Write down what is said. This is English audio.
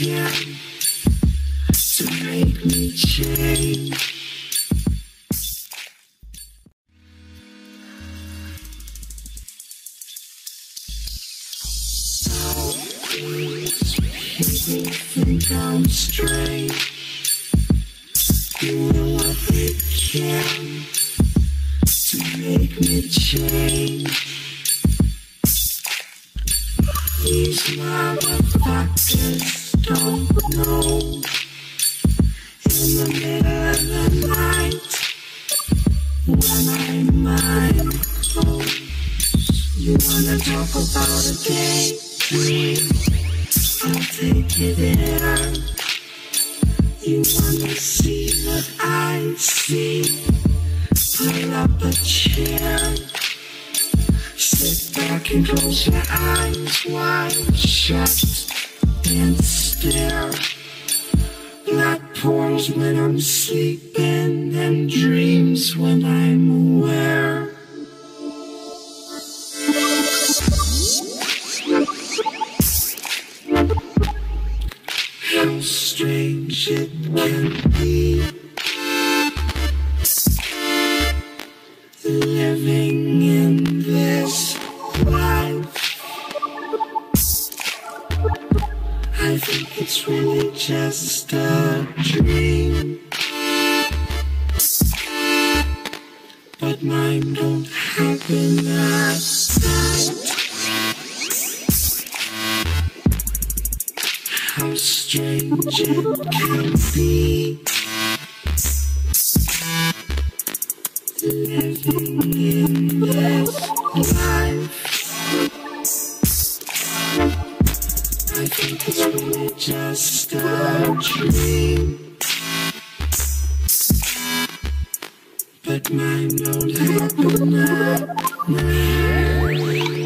can to make me change. People think I'm strange. Doing what they can to make me change. These motherfuckers don't know. In the middle of the night, when I'm mind closed, you wanna talk about a daydream? I'll take it there. You wanna see what I see? Pull up a chair. Sit back and close your eyes wide shut and stare. Blood pours when I'm sleeping and dreams when I'm aware. How strange it can be, living in this life. I think it's really just a dream, but mine don't happen at night. How strange it can be, living in this life. I think it's really just a dream, but mine don't happen at night.